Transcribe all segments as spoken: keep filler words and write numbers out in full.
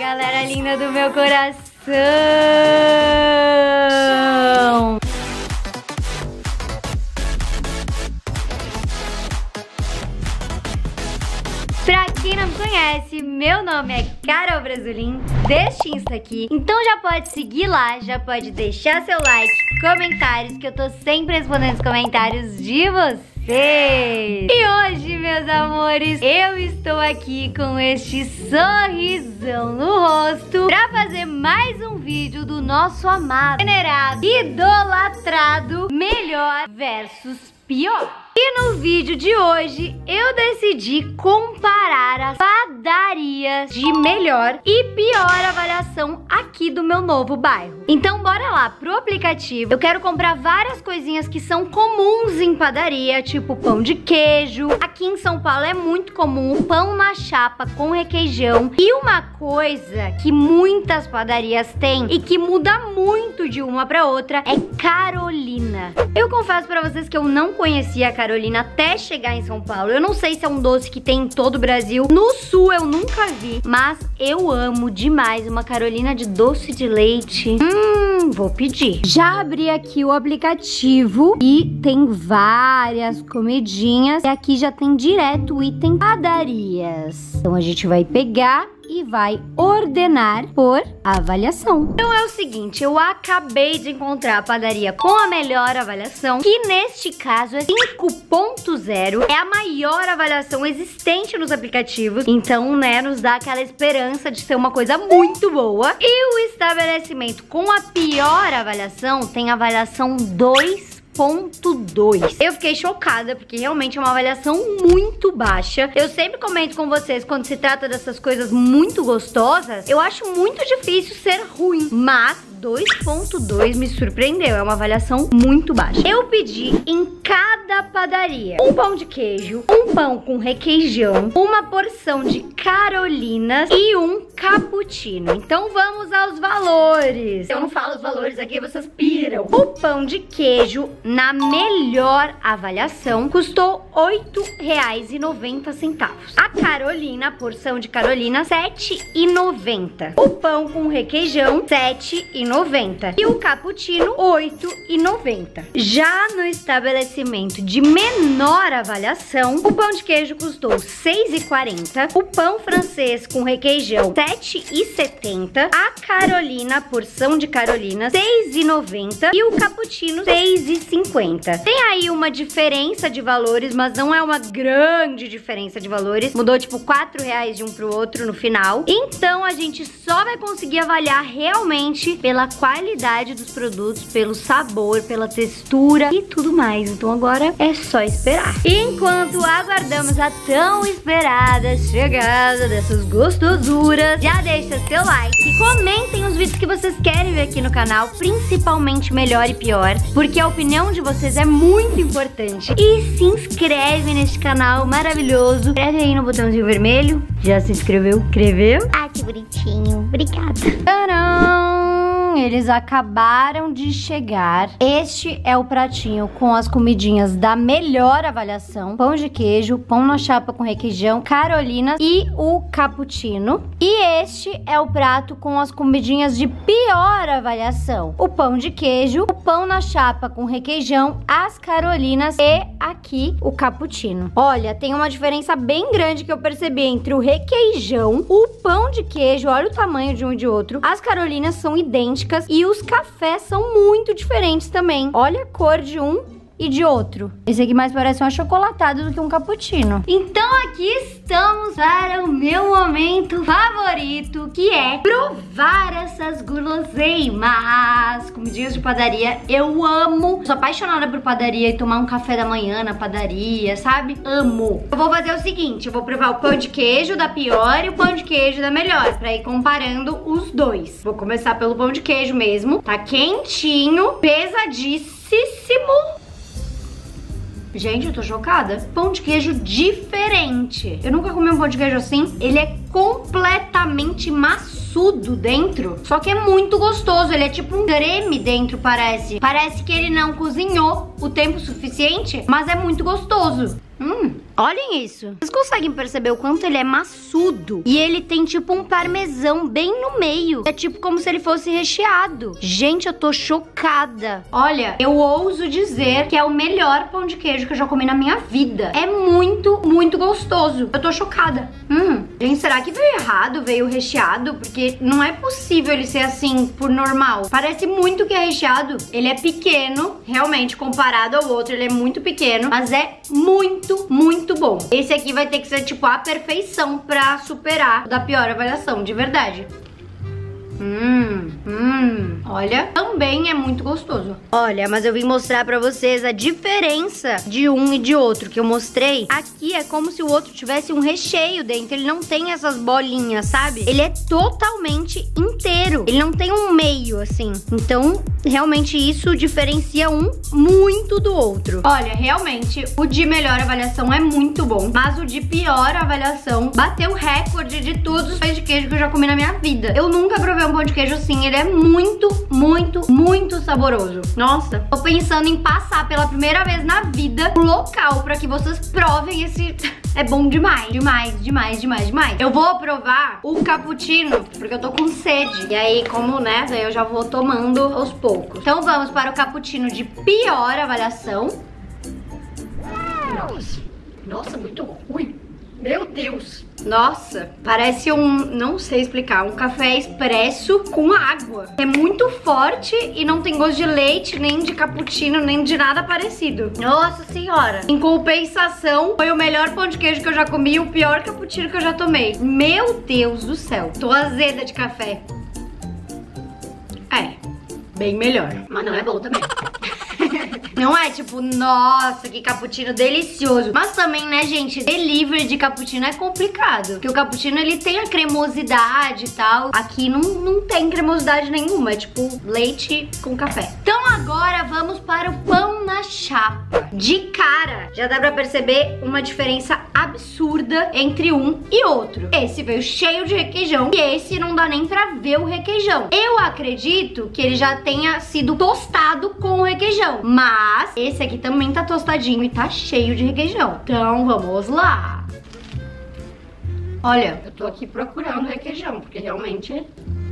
galera linda do meu coração! Pra quem não me conhece, meu nome é Carol Brasulin, deste Insta aqui. Então já pode seguir lá, já pode deixar seu like, comentários, que eu tô sempre respondendo os comentários de vocês. E hoje, meus amores, eu estou aqui com este sorrisão no rosto pra fazer mais um vídeo do nosso amado, venerado, idolatrado melhor versus pior. E no vídeo de hoje eu decidi comparar as padarias de melhor e pior avaliação aqui do meu novo bairro. Então bora lá pro aplicativo. Eu quero comprar várias coisinhas que são comuns em padaria, tipo pão de queijo. Aqui em São Paulo é muito comum o pão na chapa com requeijão. E uma coisa que muitas padarias têm e que muda muito de uma pra outra é Carolina. Eu confesso pra vocês que eu não conhecia a Carolina até chegar em São Paulo. Eu não sei se é um doce que tem em todo o Brasil. No sul eu nunca vi, mas eu amo demais uma Carolina de doce de leite. Hum, vou pedir. Já abri aqui o aplicativo e tem várias comidinhas. E aqui já tem direto o item padarias. Então a gente vai pegar e vai ordenar por avaliação. Então é o seguinte, eu acabei de encontrar a padaria com a melhor avaliação, que neste caso é cinco ponto zero, é a maior avaliação existente nos aplicativos, então, né, nos dá aquela esperança de ser uma coisa muito boa. E o estabelecimento com a pior avaliação tem avaliação dois ponto dois. Eu fiquei chocada, porque realmente é uma avaliação muito baixa. Eu sempre comento com vocês, quando se trata dessas coisas muito gostosas, eu acho muito difícil ser ruim, mas dois ponto dois me surpreendeu, é uma avaliação muito baixa. Eu pedi em cada padaria um pão de queijo, um pão com requeijão, uma porção de carolinas e um cappuccino. Então vamos aos valores. Eu não falo os valores aqui, vocês piram. O pão de queijo, na melhor avaliação, custou oito reais e noventa centavos. A carolina, a porção de carolina, sete reais e noventa centavos. O pão com requeijão, sete reais e noventa centavos. E o cappuccino, oito reais e noventa centavos. Já no estabelecimento de menor avaliação, o pão de queijo custou seis reais e quarenta centavos. O pão francês com requeijão, sete reais e setenta centavos. A carolina, a porção de carolina, seis reais e noventa centavos. E o cappuccino, seis reais e cinquenta centavos. Tem aí uma diferença de valores, mas não é uma grande diferença de valores. Mudou tipo quatro reais de um pro outro no final. Então a gente só vai conseguir avaliar realmente pela qualidade dos produtos, pelo sabor, pela textura e tudo mais. Então agora é só esperar. Enquanto aguardamos a tão esperada chegada dessas gostosuras, já deixa seu like, comentem os vídeos que vocês querem ver aqui no canal, principalmente melhor e pior, porque a opinião de vocês é muito importante. E se inscreve neste canal maravilhoso. Inscreve aí no botãozinho vermelho. Já se inscreveu? Inscreveu? Ah, que bonitinho. Obrigada. Tcharam! Eles acabaram de chegar. Este é o pratinho com as comidinhas da melhor avaliação: pão de queijo, pão na chapa com requeijão, carolinas e o cappuccino. E este é o prato com as comidinhas de pior avaliação: o pão de queijo, o pão na chapa com requeijão, as carolinas e aqui o cappuccino. Olha, tem uma diferença bem grande que eu percebi entre o requeijão, o pão de queijo, olha o tamanho de um e de outro. As carolinas são idênticas e os cafés são muito diferentes também. Olha a cor de um e de outro. Esse aqui mais parece um achocolatado do que um cappuccino. Então aqui estamos para o meu momento favorito, que é provar essas guloseimas. Comidinhas de padaria, eu amo. Sou apaixonada por padaria e tomar um café da manhã na padaria, sabe? Amo. Eu vou fazer o seguinte, eu vou provar o pão de queijo da pior e o pão de queijo da melhor, pra ir comparando os dois. Vou começar pelo pão de queijo mesmo. Tá quentinho, pesadíssimo. Gente, eu tô chocada. Pão de queijo diferente. Eu nunca comi um pão de queijo assim. Ele é completamente maçudo dentro, só que é muito gostoso. Ele é tipo um creme dentro, parece. Parece que ele não cozinhou o tempo suficiente, mas é muito gostoso. Hum, Olhem isso. Vocês conseguem perceber o quanto ele é maçudo? E ele tem tipo um parmesão bem no meio. É tipo como se ele fosse recheado. Gente, eu tô chocada. Olha, eu ouso dizer que é o melhor pão de queijo que eu já comi na minha vida. É muito, muito gostoso. Eu tô chocada. Hum, gente, será que veio errado? Veio recheado? Porque não é possível ele ser assim por normal. Parece muito que é recheado. Ele é pequeno, realmente, comparado ao outro, ele é muito pequeno, mas é muito, muito bom. Esse aqui vai ter que ser tipo a perfeição pra superar o da pior avaliação, de verdade. Hum, hum, olha, também é muito gostoso. Olha, mas eu vim mostrar pra vocês a diferença de um e de outro que eu mostrei. Aqui é como se o outro tivesse um recheio dentro, ele não tem essas bolinhas, sabe? Ele é totalmente inteiro, ele não tem um meio assim. Então, realmente isso diferencia um muito do outro. Olha, realmente, o de melhor avaliação é muito bom, mas o de pior avaliação bateu o recorde de todos os pães de queijo que eu já comi na minha vida. Eu nunca provei um pão de queijo assim, ele é muito, muito, muito saboroso. Nossa, tô pensando em passar pela primeira vez na vida o local pra que vocês provem esse... É bom demais, demais, demais, demais, demais. Eu vou provar o cappuccino, porque eu tô com sede. E aí, como, né, daí eu já vou tomando aos poucos. Então vamos para o cappuccino de pior avaliação. Nossa, nossa, muito ruim. Meu Deus. Nossa, parece um, não sei explicar, um café expresso com água. É muito forte e não tem gosto de leite, nem de cappuccino, nem de nada parecido. Nossa senhora. Em compensação, foi o melhor pão de queijo que eu já comi e o pior cappuccino que eu já tomei. Meu Deus do céu. Tô azeda de café. É, bem melhor. Mas não é bom também. Não é tipo, nossa, que cappuccino delicioso. Mas também, né, gente, delivery de cappuccino é complicado. Porque o cappuccino, ele tem a cremosidade e tal. Aqui não, não tem cremosidade nenhuma. É tipo leite com café. Então agora vamos para o pão na chapa. De cara, já dá pra perceber uma diferença absurda entre um e outro. Esse veio cheio de requeijão e esse não dá nem pra ver o requeijão. Eu acredito que ele já tenha sido tostado com o requeijão. Mas esse aqui também tá tostadinho e tá cheio de requeijão. Então vamos lá. Olha, eu tô aqui procurando requeijão, porque realmente...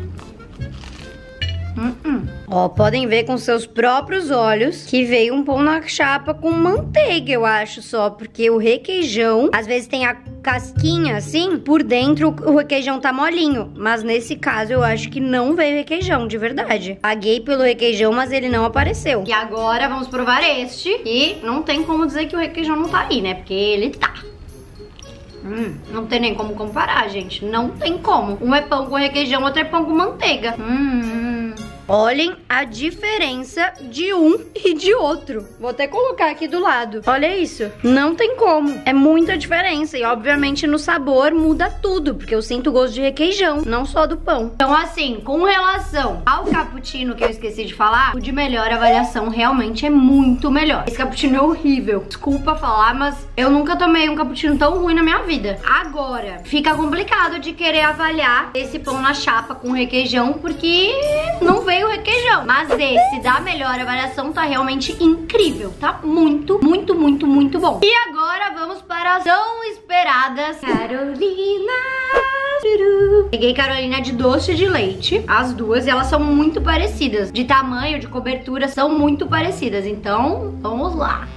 Hum, hum. Ó, podem ver com seus próprios olhos que veio um pão na chapa com manteiga, eu acho só. Porque o requeijão, às vezes tem a casquinha assim, por dentro o requeijão tá molinho. Mas nesse caso eu acho que não veio requeijão, de verdade. Paguei pelo requeijão, mas ele não apareceu. E agora vamos provar este. E não tem como dizer que o requeijão não tá aí, né? Porque ele tá. Hum, não tem nem como comparar, gente. Não tem como. Um é pão com requeijão, outro é pão com manteiga. Hum, hum. Olhem a diferença de um e de outro. Vou até colocar aqui do lado. Olha isso. Não tem como. É muita diferença. E obviamente no sabor muda tudo. Porque eu sinto o gosto de requeijão, não só do pão. Então assim, com relação ao cappuccino que eu esqueci de falar, o de melhor avaliação realmente é muito melhor. Esse cappuccino é horrível. Desculpa falar, mas eu nunca tomei um cappuccino tão ruim na minha vida. Agora, fica complicado de querer avaliar esse pão na chapa com requeijão, porque não veio o requeijão. Mas esse da melhor avaliação tá realmente incrível. Tá muito, muito, muito, muito bom. E agora vamos para as tão esperadas Carolina. Peguei Carolina de doce de leite, as duas, e elas são muito parecidas. De tamanho, de cobertura, são muito parecidas. Então, vamos lá.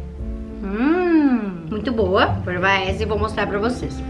Hum, muito boa. Vou provar essa e vou mostrar pra vocês.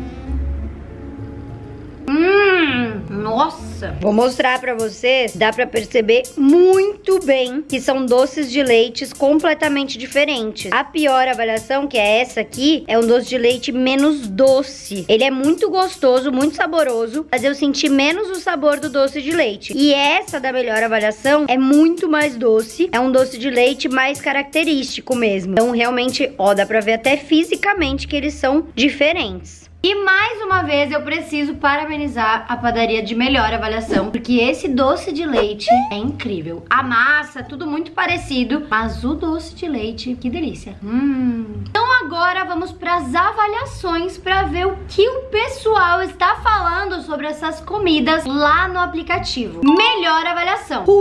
Hum, nossa. Vou mostrar pra vocês, dá pra perceber muito bem que são doces de leites completamente diferentes. A pior avaliação, que é essa aqui, é um doce de leite menos doce. Ele é muito gostoso, muito saboroso, mas eu senti menos o sabor do doce de leite. E essa da melhor avaliação é muito mais doce, é um doce de leite mais característico mesmo. Então realmente, ó, dá pra ver até fisicamente que eles são diferentes. E mais uma vez eu preciso parabenizar a padaria de melhor avaliação, porque esse doce de leite é incrível. A massa, tudo muito parecido, mas o doce de leite, que delícia. Hum. Então agora vamos para as avaliações para ver o que o pessoal está falando sobre essas comidas lá no aplicativo. Melhor avaliação: Rui,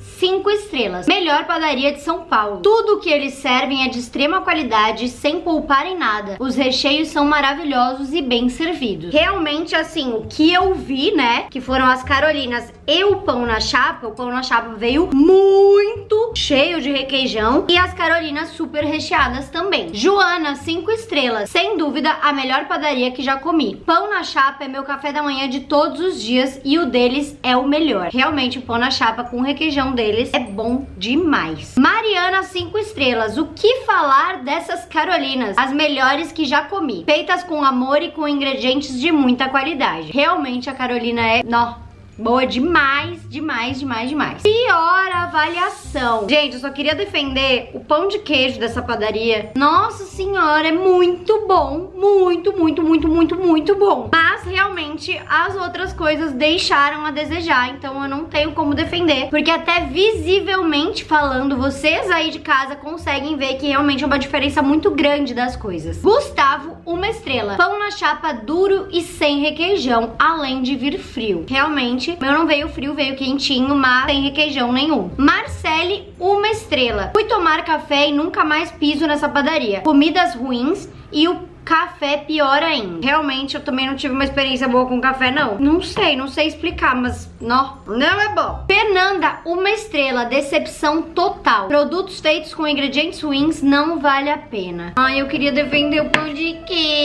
cinco estrelas. Melhor padaria de São Paulo. Tudo que eles servem é de extrema qualidade, sem poupar em nada. Os recheios são maravilhosos e bem servidos. Realmente, assim, o que eu vi, né, que foram as Carolinas e o pão na chapa, o pão na chapa veio muito cheio de requeijão e as Carolinas super recheadas também. Joana, cinco estrelas. Sem dúvida, a melhor padaria que já comi. Pão na chapa é meu café da manhã de todos os dias e o deles é o melhor. Realmente, o pão na chapa com o requeijão deles é bom demais. Mariana, cinco estrelas. O que falar dessas Carolinas? As melhores que já comi. Feitas com amor e com ingredientes de muita qualidade. Realmente, a Carolina é... Nó. Boa demais, demais, demais, demais. Pior avaliação. Gente, eu só queria defender o pão de queijo dessa padaria. Nossa senhora, é muito bom. Muito, muito, muito, muito, muito bom. Mas, realmente, as outras coisas deixaram a desejar. Então, eu não tenho como defender. Porque até visivelmente falando, vocês aí de casa conseguem ver que realmente é uma diferença muito grande das coisas. Gustavo, uma estrela. Pão na chapa duro e sem requeijão, além de vir frio. Realmente, meu não veio frio, veio quentinho, mas sem requeijão nenhum. Marcele, uma estrela. Fui tomar café e nunca mais piso nessa padaria. Comidas ruins e o café pior ainda. Realmente, eu também não tive uma experiência boa com café, não. Não sei, não sei explicar, mas não, não é bom. Fernanda, uma estrela. Decepção total. Produtos feitos com ingredientes ruins não vale a pena. Ai, eu queria defender o pão de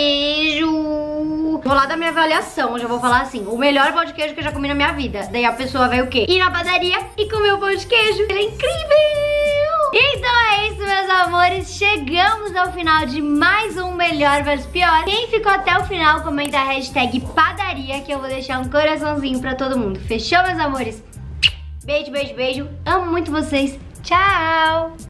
queijo. Vou lá da minha avaliação, já vou falar assim, o melhor pão de queijo que eu já comi na minha vida. Daí a pessoa vai o quê? Ir na padaria e comer o pão de queijo. Ele é incrível! Então é isso, meus amores. Chegamos ao final de mais um Melhor versus Pior. Quem ficou até o final, comenta a hashtag padaria, que eu vou deixar um coraçãozinho pra todo mundo. Fechou, meus amores? Beijo, beijo, beijo. Amo muito vocês. Tchau!